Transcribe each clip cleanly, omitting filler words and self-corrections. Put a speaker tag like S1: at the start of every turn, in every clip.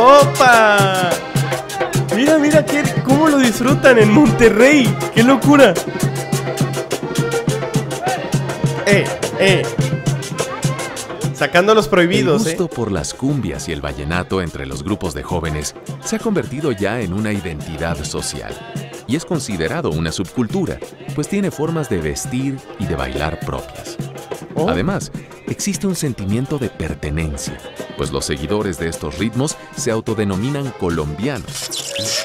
S1: ¡Opa! Mira, mira, cómo lo disfrutan en Monterrey. ¡Qué locura! Sacando los prohibidos,
S2: El gusto por las cumbias y el vallenato entre los grupos de jóvenes se ha convertido ya en una identidad social y es considerado una subcultura, pues tiene formas de vestir y de bailar propias. Además, existe un sentimiento de pertenencia, pues los seguidores de estos ritmos se autodenominan colombianos.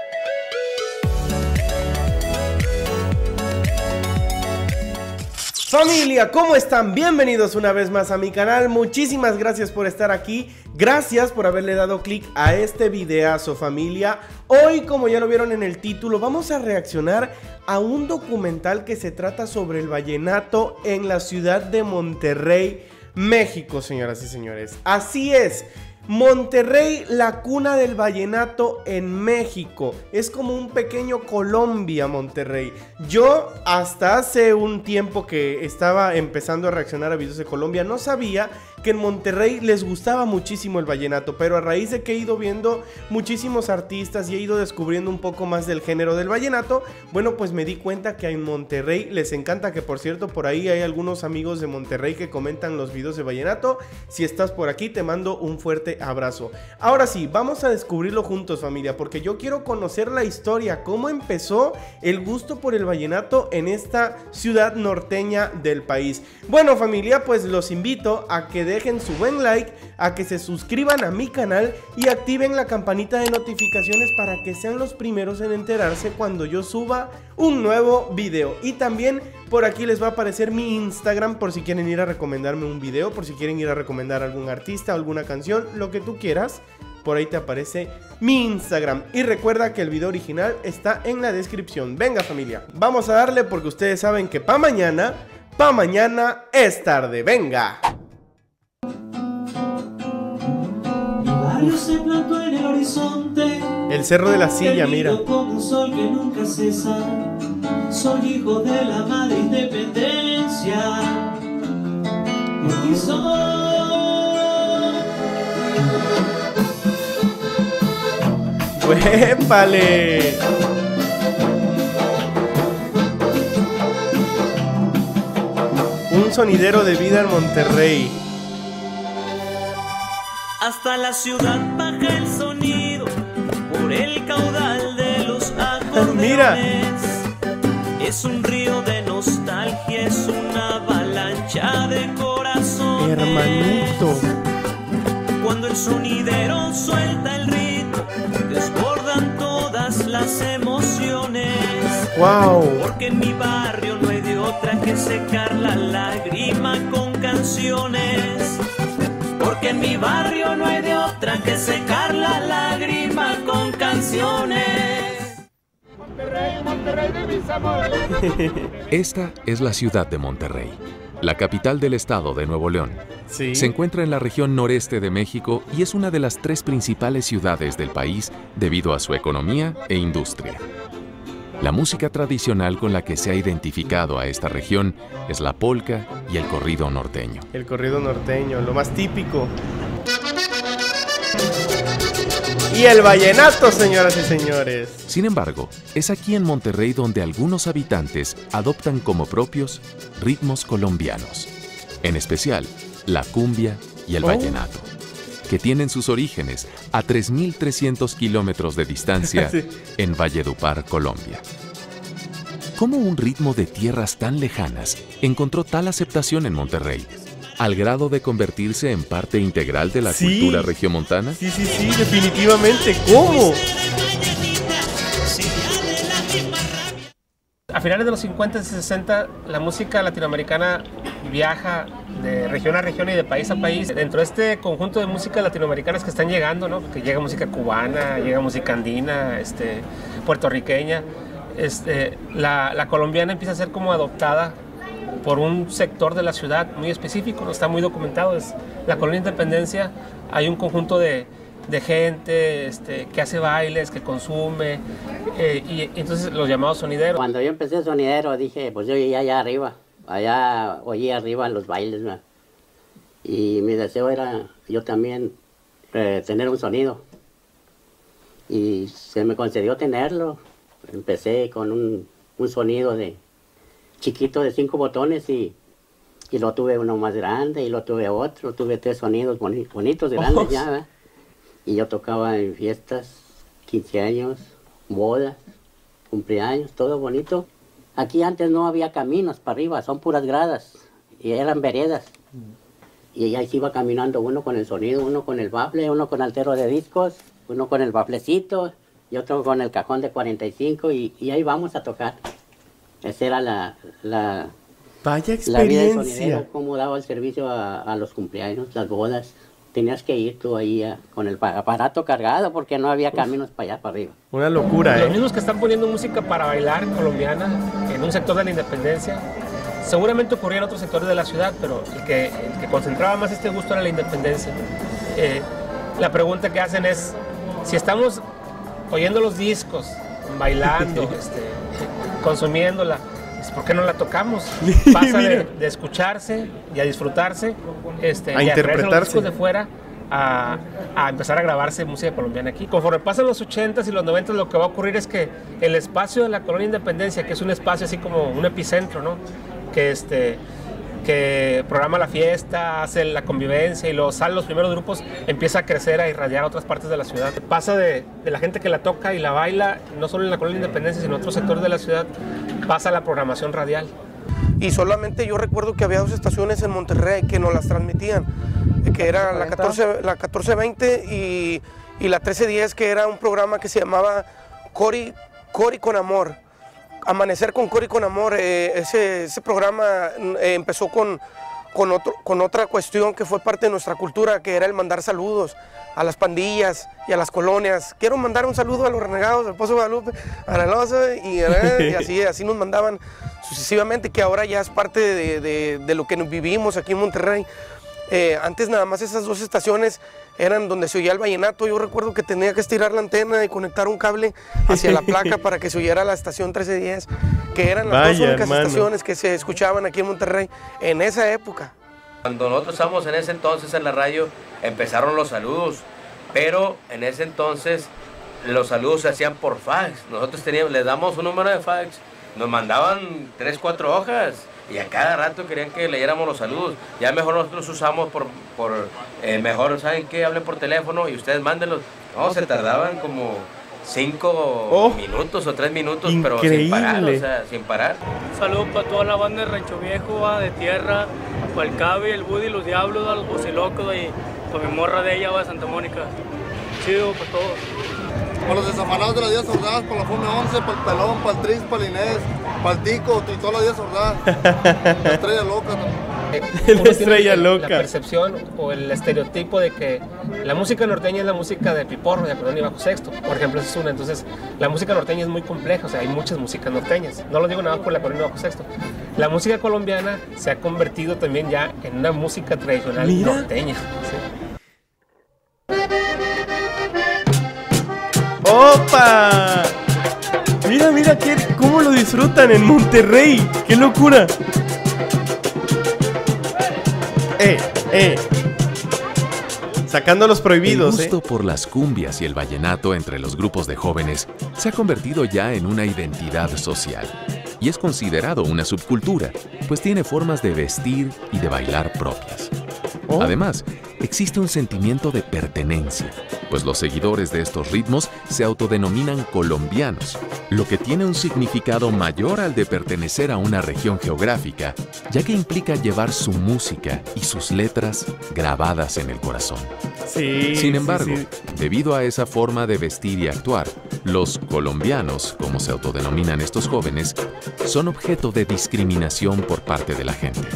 S1: Familia, ¿cómo están? Bienvenidos una vez más a mi canal. Muchísimas gracias por estar aquí. Gracias por haberle dado clic a este videazo, familia. Hoy, como ya lo vieron en el título, vamos a reaccionar a un documental que se trata sobre el vallenato en la ciudad de Monterrey, México, señoras y señores. Así es. Monterrey, la cuna del vallenato en México. Es como un pequeño Colombia, Monterrey. Yo hasta hace un tiempo que estaba empezando a reaccionar a videos de Colombia, no sabía que en Monterrey les gustaba muchísimo el vallenato, pero a raíz de que he ido viendo muchísimos artistas y he ido descubriendo un poco más del género del vallenato, bueno, pues me di cuenta que en Monterrey les encanta, que por cierto por ahí hay algunos amigos de Monterrey que comentan los videos de vallenato. Si estás por aquí te mando un fuerte abrazo. Ahora sí, vamos a descubrirlo juntos, familia, porque yo quiero conocer la historia, cómo empezó el gusto por el vallenato en esta ciudad norteña del país. Bueno, familia, pues los invito a que dejen su buen like, a que se suscriban a mi canal y activen la campanita de notificaciones para que sean los primeros en enterarse cuando yo suba un nuevo video. Y también por aquí les va a aparecer mi Instagram por si quieren ir a recomendarme un video, por si quieren ir a recomendar a algún artista, alguna canción, lo que tú quieras. Por ahí te aparece mi Instagram. Y recuerda que el video original está en la descripción. Venga, familia, vamos a darle porque ustedes saben que pa' mañana es tarde. Venga.
S3: Se plantó en el horizonte,
S1: el Cerro de la Silla, mira.
S3: Como un sol que nunca cesa. Soy hijo de la madre independencia. Y
S1: ¡Épale! Un sonidero de vida en Monterrey.
S3: Hasta la ciudad baja el sonido por el caudal de los acordeones.
S1: Mira.
S3: Es un río de nostalgia, es una avalancha de corazones.
S1: Hermanito.
S3: Cuando el sonidero suelta el ritmo, desbordan todas las emociones.
S1: Wow.
S3: Porque en mi barrio no hay de otra que secar la lágrima con canciones. Porque en mi barrio no hay de otra que secar la lágrima con canciones.
S4: Monterrey, Monterrey de mis amores.
S2: Esta es la ciudad de Monterrey, la capital del estado de Nuevo León.
S1: Sí.
S2: Se encuentra en la región noreste de México y es una de las 3 principales ciudades del país debido a su economía e industria. La música tradicional con la que se ha identificado a esta región es la polca y el corrido norteño.
S1: El corrido norteño, lo más típico. Y el vallenato, señoras y señores.
S2: Sin embargo, es aquí en Monterrey donde algunos habitantes adoptan como propios ritmos colombianos, en especial la cumbia y el vallenato, que tienen sus orígenes a 3.300 kilómetros de distancia
S1: Sí.
S2: en Valledupar, Colombia. ¿Cómo un ritmo de tierras tan lejanas encontró tal aceptación en Monterrey, al grado de convertirse en parte integral de la cultura regiomontana?
S1: Sí, definitivamente. ¿Cómo?
S5: A finales de los 50 y 60, la música latinoamericana viaja de región a región y de país a país. Dentro de este conjunto de músicas latinoamericanas que están llegando, ¿no? Que llega música cubana, llega música andina, puertorriqueña. La colombiana empieza a ser como adoptada por un sector de la ciudad muy específico, no está muy documentado. Es la Colonia Independencia. Hay un conjunto de gente que hace bailes, que consume, y entonces los llamados sonideros.
S6: Cuando yo empecé sonidero dije, pues yo oía allá arriba, allá oía arriba los bailes, ¿no? Y mi deseo era yo también tener un sonido y se me concedió tenerlo. Empecé con un sonido de chiquito de 5 botones y lo tuve uno más grande y lo tuve otro. Tuve 3 sonidos bonitos, grandes ya, ¿verdad? Y yo tocaba en fiestas, 15 años, bodas, cumpleaños, todo bonito. Aquí antes no había caminos para arriba, son puras gradas y eran veredas. Y ahí se iba caminando uno con el sonido, uno con el bafle, uno con altero de discos, uno con el baflecito y otro con el cajón de 45 y ahí vamos a tocar. Esa era la
S1: Vaya
S6: vida de sonidero,
S1: experiencia.
S6: cómo daba el servicio a los cumpleaños, las bodas. Tenías que ir tú ahí con el aparato cargado porque no había caminos para allá, para arriba.
S1: Una locura,
S5: Los mismos que están poniendo música para bailar colombiana en un sector de la independencia, seguramente ocurría en otros sectores de la ciudad, pero el que concentraba más este gusto era la independencia. La pregunta que hacen es, si estamos oyendo los discos, bailando, consumiéndola, ¿por qué no la tocamos? Pasa de escucharse y a disfrutarse, y a traerse los discos de fuera a empezar a grabarse música colombiana aquí. Conforme pasan los 80s y los 90s, lo que va a ocurrir es que el espacio de la Colonia Independencia, que es un espacio así como un epicentro, ¿no? Que programa la fiesta, hace la convivencia y salen los primeros grupos, empieza a crecer, a irradiar a otras partes de la ciudad. Pasa de la gente que la toca y la baila, no solo en la Colonia Independencia, sino en otros sectores de la ciudad, pasa a la programación radial.
S7: Y solamente yo recuerdo que había 2 estaciones en Monterrey que nos las transmitían, que era la 1420 y la 1310, que era un programa que se llamaba Cori con Amor. Amanecer con Cori con Amor. Ese programa empezó con otra cuestión que fue parte de nuestra cultura, que era el mandar saludos a las pandillas y a las colonias. Quiero mandar un saludo a los renegados del Pozo de Guadalupe, a la Loza, y así nos mandaban sucesivamente, que ahora ya es parte de lo que vivimos aquí en Monterrey. Antes nada más esas 2 estaciones eran donde se oía el vallenato. Yo recuerdo que tenía que estirar la antena y conectar un cable hacia la placa para que se oyera la estación 1310, que eran las 2 únicas estaciones que se escuchaban aquí en Monterrey en esa época.
S8: Cuando nosotros estábamos en ese entonces en la radio, empezaron los saludos, pero en ese entonces los saludos se hacían por fax. Nosotros les damos un número de fax, nos mandaban 3, 4 hojas y a cada rato querían que leyéramos los saludos. Ya mejor nosotros usamos mejor, ¿saben qué? Hablen por teléfono y ustedes mándenlos. No, se tardaban como 5 minutos o 3 minutos,
S1: increíble.
S8: Pero sin parar, o sea, sin parar.
S9: Un saludo para toda la banda de Rancho Viejo, de Tierra, para el Cabi, el Buddy, los Diablos, los Bocilocos y para mi morra de ella, de Santa Mónica. Chido para todos.
S10: Para los desafanados de las 10 sordadas, para la Fome 11, para el Pelón, para el Tris, para el Inés, para el Tico y todas las 10 sordadas. La Estrella Loca también.
S1: La Estrella Loca.
S5: La percepción o el estereotipo de que la música norteña es la música de Piporro, de Acordeón y Bajo Sexto, por ejemplo, esa es una. Entonces, la música norteña es muy compleja, o sea, hay muchas músicas norteñas. No lo digo nada más por el Acordeón y Bajo Sexto. La música colombiana se ha convertido también ya en una música tradicional norteña. ¿Sí?
S1: ¡Opa! Mira, cómo lo disfrutan en Monterrey. ¡Qué locura! Sacando los prohibidos,
S2: El gusto por las cumbias y el vallenato entre los grupos de jóvenes se ha convertido ya en una identidad social y es considerado una subcultura, pues tiene formas de vestir y de bailar propias. Además, existe un sentimiento de pertenencia, pues los seguidores de estos ritmos se autodenominan colombianos, lo que tiene un significado mayor al de pertenecer a una región geográfica, ya que implica llevar su música y sus letras grabadas en el corazón. Sin embargo, debido a esa forma de vestir y actuar, los colombianos, como se autodenominan estos jóvenes, son objeto de discriminación por parte de la gente.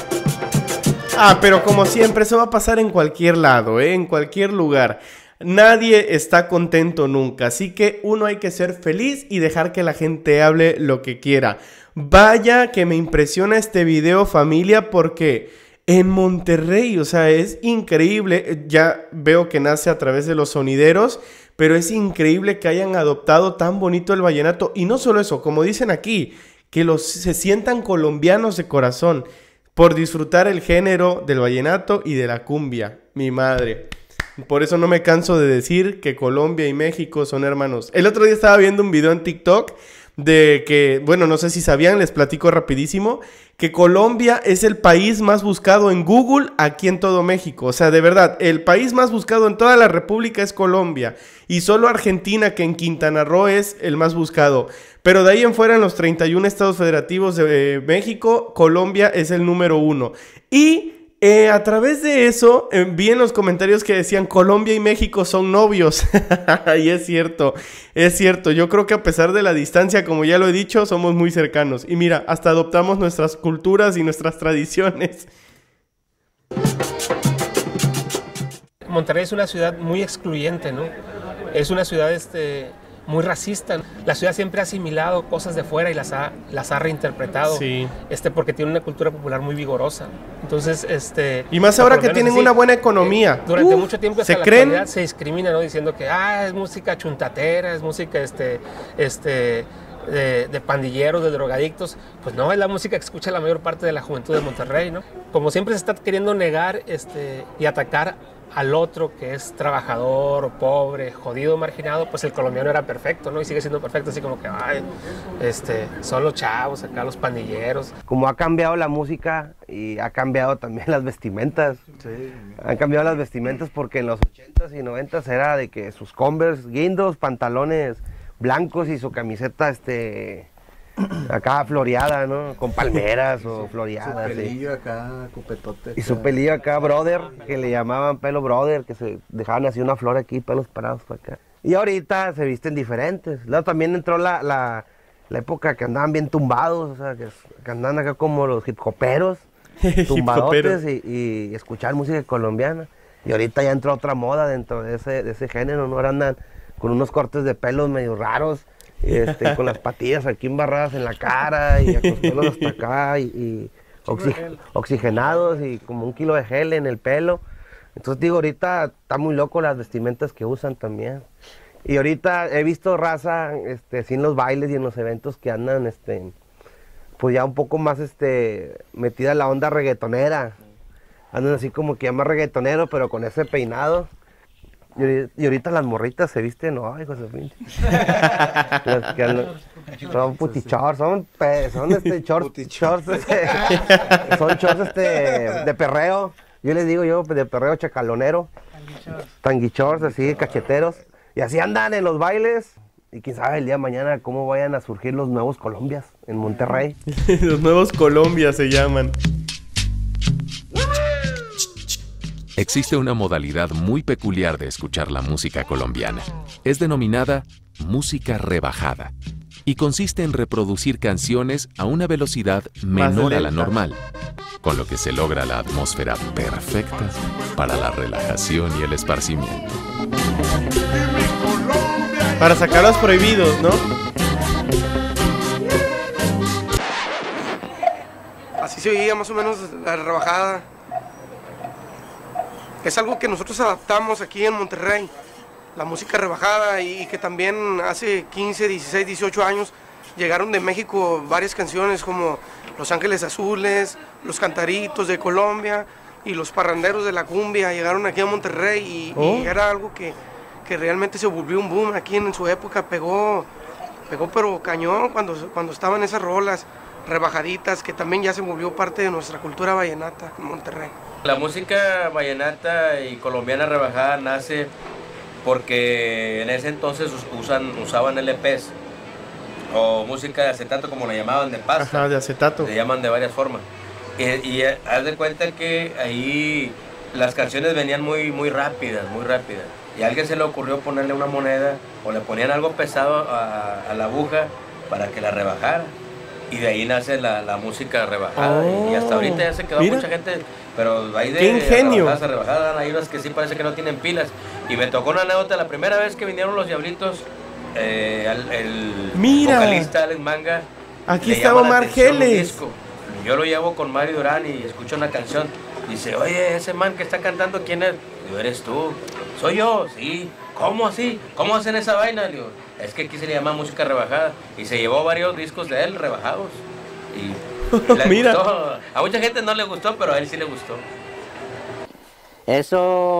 S1: Pero como siempre, eso va a pasar en cualquier lado, en cualquier lugar. Nadie está contento nunca, así que uno hay que ser feliz y dejar que la gente hable lo que quiera. Vaya que me impresiona este video, familia, porque en Monterrey, o sea, es increíble. Ya veo que nace a través de los sonideros, pero es increíble que hayan adoptado tan bonito el vallenato. Y no solo eso, como dicen aquí, que se sientan colombianos de corazón por disfrutar el género del vallenato y de la cumbia. Mi madre. Por eso no me canso de decir que Colombia y México son hermanos. El otro día estaba viendo un video en TikTok de que, bueno, no sé si sabían, les platico rapidísimo, que Colombia es el país más buscado en Google aquí en todo México. O sea, de verdad, el país más buscado en toda la República es Colombia. Y solo Argentina, que en Quintana Roo es el más buscado. Pero de ahí en fuera, en los 31 estados federativos de México, Colombia es el número 1. Y a través de eso, vi en los comentarios que decían Colombia y México son novios. Y es cierto, es cierto. Yo creo que a pesar de la distancia, como ya lo he dicho, somos muy cercanos. Y mira, hasta adoptamos nuestras culturas y nuestras tradiciones.
S5: Monterrey es una ciudad muy excluyente, ¿no? Es una ciudad muy racista. La ciudad siempre ha asimilado cosas de fuera y las ha reinterpretado.
S1: Sí.
S5: Porque tiene una cultura popular muy vigorosa. Entonces,
S1: y más ahora que tienen una buena economía.
S5: Durante mucho tiempo hasta
S1: se
S5: la
S1: creen
S5: actualidad se discrimina, ¿no? Diciendo que es música chuntatera, es música de pandilleros, de drogadictos. Pues no, es la música que escucha la mayor parte de la juventud de Monterrey, ¿no? Como siempre se está queriendo negar y atacar al otro que es trabajador, pobre, jodido, marginado, pues el colombiano era perfecto, ¿no? Y sigue siendo perfecto, así como que, son los chavos acá, los pandilleros.
S11: Como ha cambiado la música y ha cambiado también las vestimentas. Sí. Han cambiado las vestimentas porque en los 80s y 90s era de que sus Converse guindos, pantalones blancos y su camiseta, acá floreada, ¿no? Con palmeras o floreadas.
S12: Su pelillo acá, copetote.
S11: Y su pelillo acá, brother, que le llamaban pelo brother, que se dejaban así una flor aquí, pelos parados para acá. Y ahorita se visten diferentes. Luego también entró la época que andaban bien tumbados, o sea, que andaban acá como los hip hoperos, tumbadotes y escuchar música colombiana. Y ahorita ya entró otra moda dentro de ese género, ¿no? Ahora andan con unos cortes de pelos medio raros. Con las patillas aquí embarradas en la cara y con los pelos hasta acá y oxigenados y como 1 kilo de gel en el pelo. Entonces digo, ahorita está muy loco las vestimentas que usan también. Y ahorita he visto raza así en los bailes y en los eventos que andan pues ya un poco más metida en la onda reggaetonera. Andan así como que ya más reggaetonero, pero con ese peinado. Y ahorita las morritas se visten, no, hijos de pinche. Son putichors, son shorts, son shorts de perreo. Yo les digo de perreo chacalonero. Tanguichors, así, cacheteros. Y así andan en los bailes. Y quién sabe el día de mañana cómo vayan a surgir los nuevos Colombias en Monterrey.
S1: Los nuevos Colombias se llaman.
S2: Existe una modalidad muy peculiar de escuchar la música colombiana. Es denominada música rebajada y consiste en reproducir canciones a una velocidad menor a la normal, con lo que se logra la atmósfera perfecta para la relajación y el esparcimiento.
S1: Para sacar los prohibidos, ¿no?
S7: Así se oía más o menos la rebajada. Es algo que nosotros adaptamos aquí en Monterrey, la música rebajada, y que también hace 15, 16, 18 años llegaron de México varias canciones como Los Ángeles Azules, Los Cantaritos de Colombia y Los Parranderos de la Cumbia. Llegaron aquí a Monterrey y era algo que realmente se volvió un boom aquí en su época, pegó pero cañón cuando estaban esas rolas rebajaditas, que también ya se volvió parte de nuestra cultura vallenata en Monterrey.
S8: La música vallenata y colombiana rebajada nace porque en ese entonces usaban LPs o música de acetato, como la llamaban, de pasta.
S1: Ajá, de acetato.
S8: Le llaman de varias formas. Y haz de cuenta que ahí las canciones venían muy rápidas. Y a alguien se le ocurrió ponerle una moneda o le ponían algo pesado a la aguja para que la rebajara. Y de ahí nace la música rebajada. Y hasta ahorita ya se quedó mucha gente, pero hay de rebajadas, hay unas que sí parece que no tienen pilas. Y me tocó una anécdota, la primera vez que vinieron los Diablitos, el vocalista Alex Manga.
S1: Aquí estaba Margeles.
S8: Yo lo llevo con Mario Durán y escucho una canción. Dice, oye, ese man que está cantando, ¿quién es? Digo, ¿eres tú? Soy yo, sí. ¿Cómo así? ¿Cómo hacen esa vaina? Digo, es que aquí se le llama música rebajada. Y se llevó varios discos de él rebajados. Y le gustó. A mucha gente no le gustó, pero a él sí le gustó.
S6: Eso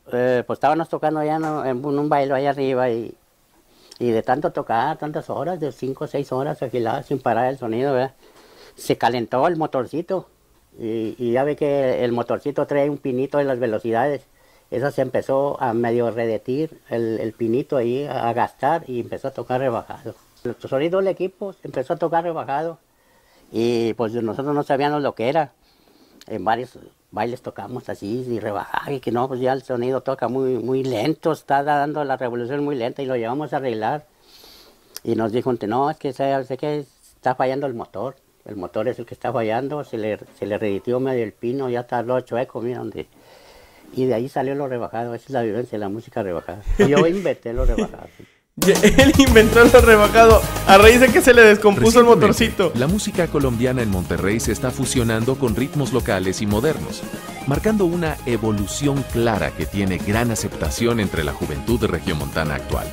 S6: pues estábamos tocando allá en un baile allá arriba y de tanto tocar, tantas horas, de 5 o 6 horas afiladas sin parar el sonido, ¿verdad? Se calentó el motorcito y ya ve que el motorcito trae un pinito de las velocidades. Eso se empezó a medio redetir el pinito ahí, a gastar y empezó a tocar rebajado. El sonido del equipo empezó a tocar rebajado y pues nosotros no sabíamos lo que era. En varios bailes tocamos así y rebajar y que no, pues ya el sonido toca muy lento, está dando la revolución muy lenta y lo llevamos a arreglar. Y nos dijo, no, es que sé que está fallando el motor es el que está fallando, se le reditió medio el pino, ya está lo chueco, mira donde... Y de ahí salió lo rebajado, esa es la vivencia de la música rebajada. Yo inventé lo rebajado.
S1: Él inventó lo rebajado a raíz de que se le descompuso el motorcito.
S2: La música colombiana en Monterrey se está fusionando con ritmos locales y modernos, marcando una evolución clara que tiene gran aceptación entre la juventud regiomontana actual.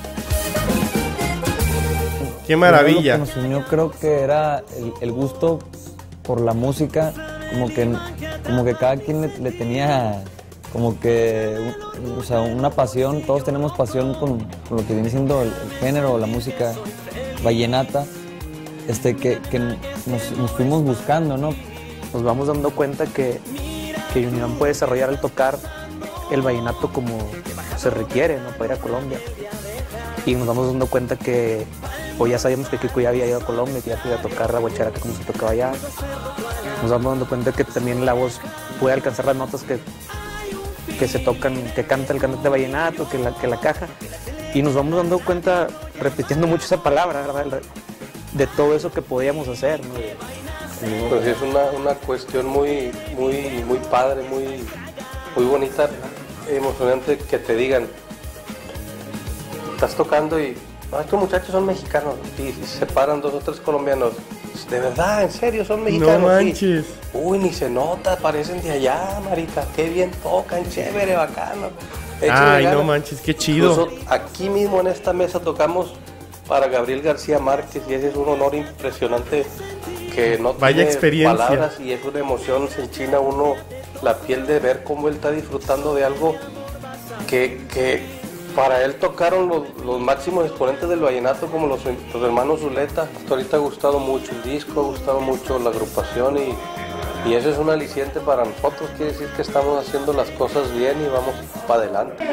S1: ¡Qué maravilla!
S13: Lo que nos unió creo que era el gusto por la música, como que cada quien le tenía... como que, o sea, una pasión, todos tenemos pasión con lo que viene siendo el género, la música vallenata, que nos fuimos buscando, ¿no?
S14: Nos vamos dando cuenta que Unión puede desarrollar al tocar el vallenato como se requiere, ¿no? Para ir a Colombia. Y nos vamos dando cuenta que, pues ya sabíamos que Kiko ya había ido a Colombia, que ya podía tocar la guacharaca como se tocaba allá. Nos vamos dando cuenta que también la voz puede alcanzar las notas que se tocan, que canta el cantante vallenato, que la caja, y nos vamos dando cuenta, repitiendo mucho esa palabra, ¿verdad? De todo eso que podíamos hacer, ¿no?
S15: Pues es una cuestión muy padre, muy bonita, emocionante que te digan, estás tocando y estos muchachos son mexicanos y se paran 2 o 3 colombianos. De verdad, en serio, son mexicanos.
S1: No manches.
S15: Sí. Uy, ni se nota, parecen de allá, marica. Qué bien tocan, chévere, bacano.
S1: Ay, no manches, qué chido.
S15: Incluso aquí mismo en esta mesa tocamos para Gabriel García Márquez y ese es un honor impresionante que no
S1: Vaya
S15: tiene palabras y es una emoción, se enchina uno la piel de ver cómo él está disfrutando de algo que para él tocaron los máximos exponentes del vallenato como los hermanos Zuleta. Hasta ahorita ha gustado mucho el disco, ha gustado mucho la agrupación y eso es un aliciente para nosotros. Quiere decir que estamos haciendo las cosas bien y vamos para adelante.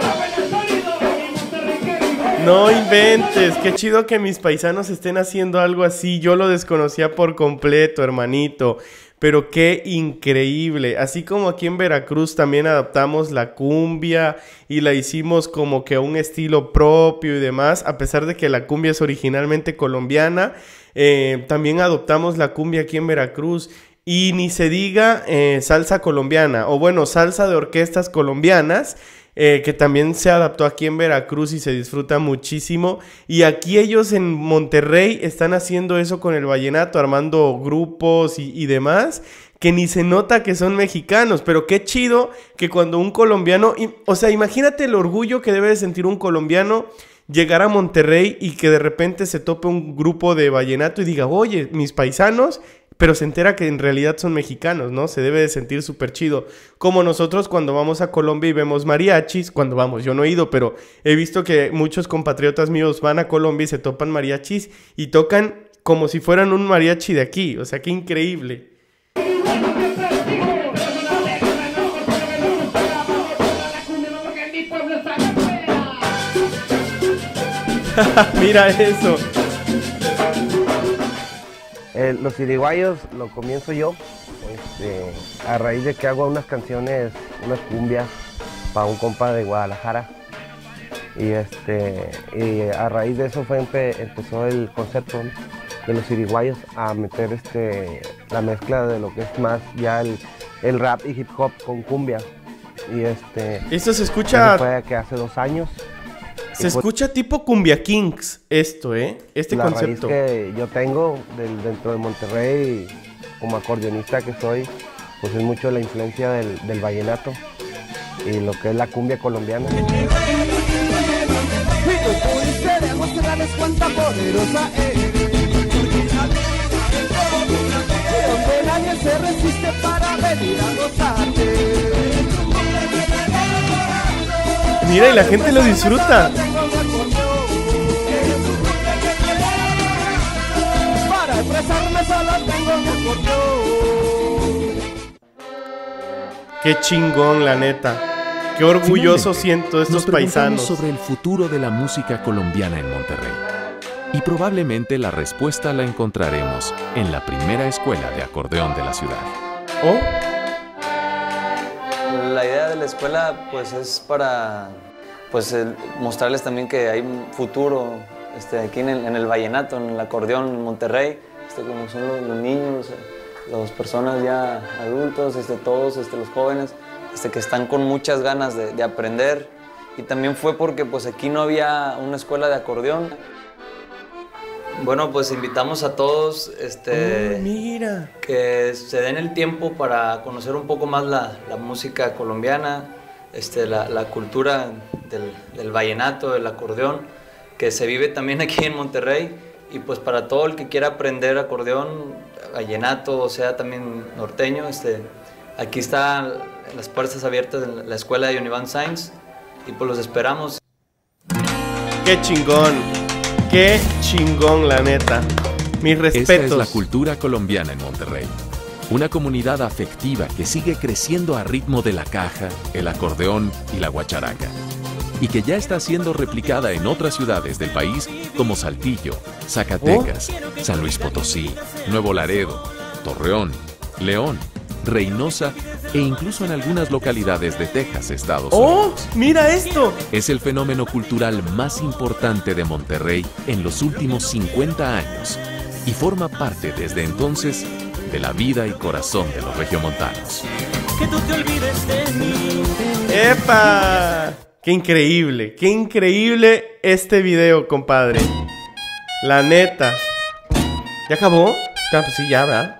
S1: No inventes, qué chido que mis paisanos estén haciendo algo así. Yo lo desconocía por completo, hermanito. Pero qué increíble, así como aquí en Veracruz también adaptamos la cumbia y la hicimos como que a un estilo propio y demás, a pesar de que la cumbia es originalmente colombiana, también adoptamos la cumbia aquí en Veracruz y ni se diga salsa colombiana, o bueno, salsa de orquestas colombianas, que también se adaptó aquí en Veracruz y se disfruta muchísimo. Y aquí ellos en Monterrey están haciendo eso con el vallenato, armando grupos y demás, que ni se nota que son mexicanos. Pero qué chido que cuando un colombiano, o sea, imagínate el orgullo que debe de sentir un colombiano llegar a Monterrey y que de repente se tope un grupo de vallenato y diga, oye, mis paisanos... pero se entera que en realidad son mexicanos, ¿no? Se debe de sentir súper chido. Como nosotros cuando vamos a Colombia y vemos mariachis, cuando vamos, yo no he ido, pero he visto que muchos compatriotas míos van a Colombia y se topan mariachis y tocan como si fueran un mariachi de aquí. O sea, qué increíble. Mira eso.
S11: Los Iriguayos lo comienzo yo, a raíz de que hago unas canciones, unas cumbias para un compa de Guadalajara. Y a raíz de eso empezó el concepto de los Iriguayos a meter la mezcla de lo que es más ya el rap y hip hop con cumbia. Y
S1: esto se escucha...
S11: fue que hace 2 años.
S1: Se escucha tipo Cumbia Kings esto, este
S11: la
S1: concepto.
S11: La raíz que yo tengo dentro de Monterrey, como acordeonista que soy, pues es mucho la influencia del vallenato y lo que es la cumbia colombiana.
S3: Queremos que darles cuenta poderosa donde nadie se resiste para venir a gozarte.
S1: Mira, y la gente lo disfruta.
S4: Para expresarme solo tengo mi acordeón.
S1: Qué chingón, la neta. Qué orgulloso siento de estos
S2: Nos preguntamos
S1: paisanos.
S2: sobre el futuro de la música colombiana en Monterrey. Y probablemente la respuesta la encontraremos en la primera escuela de acordeón de la ciudad.
S1: ¿Oh?
S13: La idea de la escuela pues es para mostrarles también que hay un futuro aquí en el vallenato, en el acordeón en Monterrey, como son los niños, las personas ya adultos, todos los jóvenes que están con muchas ganas de aprender. Y también fue porque pues aquí no había una escuela de acordeón. Bueno, pues invitamos a todos
S1: mira,
S13: que se den el tiempo para conocer un poco más la música colombiana, la cultura del vallenato, del acordeón, que se vive también aquí en Monterrey. Y pues para todo el que quiera aprender acordeón, vallenato, o sea también norteño, aquí están las puertas abiertas en la escuela de Univán Science y pues los esperamos.
S1: Qué chingón, la neta. Mis respetos.
S2: Esta es la cultura colombiana en Monterrey. Una comunidad afectiva que sigue creciendo a ritmo de la caja, el acordeón y la guacharaca. Y que ya está siendo replicada en otras ciudades del país como Saltillo, Zacatecas, San Luis Potosí, Nuevo Laredo, Torreón, León, Reynosa e incluso en algunas localidades de Texas, Estados Unidos.
S1: ¡Oh! ¡Mira esto!
S2: Es el fenómeno cultural más importante de Monterrey en los últimos 50 años y forma parte desde entonces de la vida y corazón de los regiomontanos.
S3: Que tú te olvides de mí.
S1: ¡Epa! ¡Qué increíble este video, compadre! La neta. ¿Ya acabó? Pues sí, ya, ¿verdad?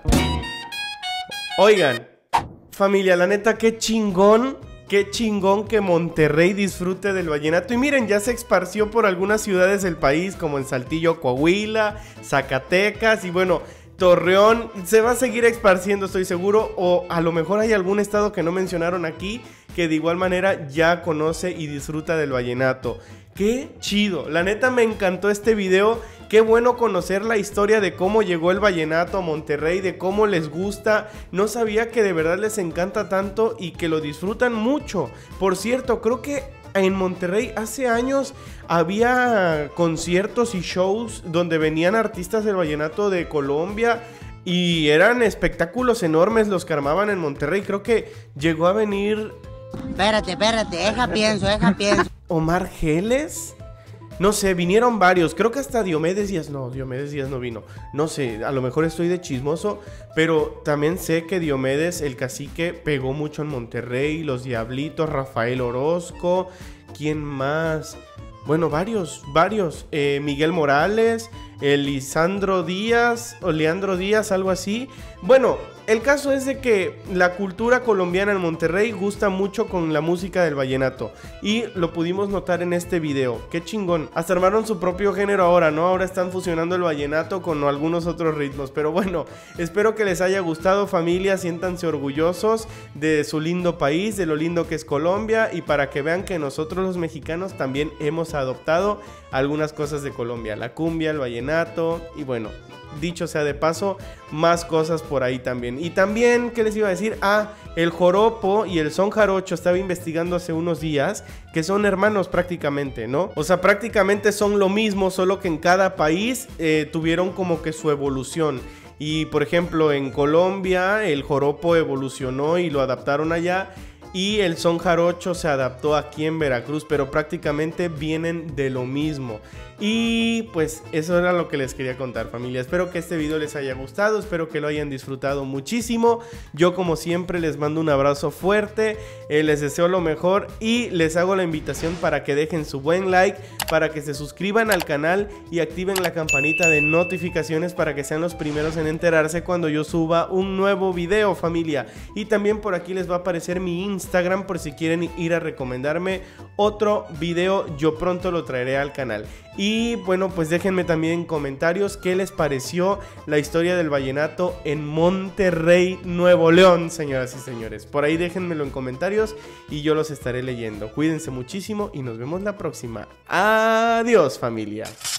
S1: Oigan, familia, la neta, qué chingón que Monterrey disfrute del vallenato. Y miren, ya se esparció por algunas ciudades del país, como en Saltillo, Coahuila, Zacatecas y bueno, Torreón. Se va a seguir esparciendo, estoy seguro. O a lo mejor hay algún estado que no mencionaron aquí, que de igual manera ya conoce y disfruta del vallenato. ¡Qué chido! La neta me encantó este video. Qué bueno conocer la historia de cómo llegó el vallenato a Monterrey, de cómo les gusta. No sabía que de verdad les encanta tanto y que lo disfrutan mucho. Por cierto, creo que en Monterrey hace años había conciertos y shows donde venían artistas del vallenato de Colombia y eran espectáculos enormes los que armaban en Monterrey. Creo que llegó a venir...
S16: Espérate, deja pienso.
S1: Omar Geles. No sé, vinieron varios. Creo que hasta Diomedes Díaz no vino. No sé, a lo mejor estoy de chismoso, pero también sé que Diomedes, el cacique, pegó mucho en Monterrey. Los Diablitos, Rafael Orozco. ¿Quién más? Bueno, varios. Miguel Morales, Lisandro Díaz o Leandro Díaz, algo así. Bueno, el caso es de que la cultura colombiana en Monterrey gusta mucho con la música del vallenato. Y lo pudimos notar en este video. Qué chingón. Hasta armaron su propio género ahora, ¿no? Ahora están fusionando el vallenato con algunos otros ritmos. Pero bueno, espero que les haya gustado, familia. Siéntanse orgullosos de su lindo país, de lo lindo que es Colombia. Y para que vean que nosotros los mexicanos también hemos adoptado algunas cosas de Colombia. La cumbia, el vallenato y bueno... Dicho sea de paso, más cosas por ahí también. Y también, ¿qué les iba a decir? El joropo y el son jarocho, estaba investigando hace unos días, que son hermanos prácticamente, ¿no? O sea, prácticamente son lo mismo, solo que en cada país tuvieron como que su evolución. Y por ejemplo, en Colombia el joropo evolucionó y lo adaptaron allá. Y el son jarocho se adaptó aquí en Veracruz, pero prácticamente vienen de lo mismo. Y pues eso era lo que les quería contar, familia. Espero que este video les haya gustado, espero que lo hayan disfrutado muchísimo. Yo como siempre les mando un abrazo fuerte, les deseo lo mejor y les hago la invitación para que dejen su buen like, para que se suscriban al canal y activen la campanita de notificaciones para que sean los primeros en enterarse cuando yo suba un nuevo video, familia. Y también por aquí les va a aparecer mi Instagram, Instagram por si quieren ir a recomendarme otro video. Yo pronto lo traeré al canal. Y bueno, pues déjenme también en comentarios qué les pareció la historia del vallenato en Monterrey, Nuevo León, señoras y señores. Por ahí déjenmelo en comentarios y yo los estaré leyendo. Cuídense muchísimo y nos vemos la próxima. Adiós, familia.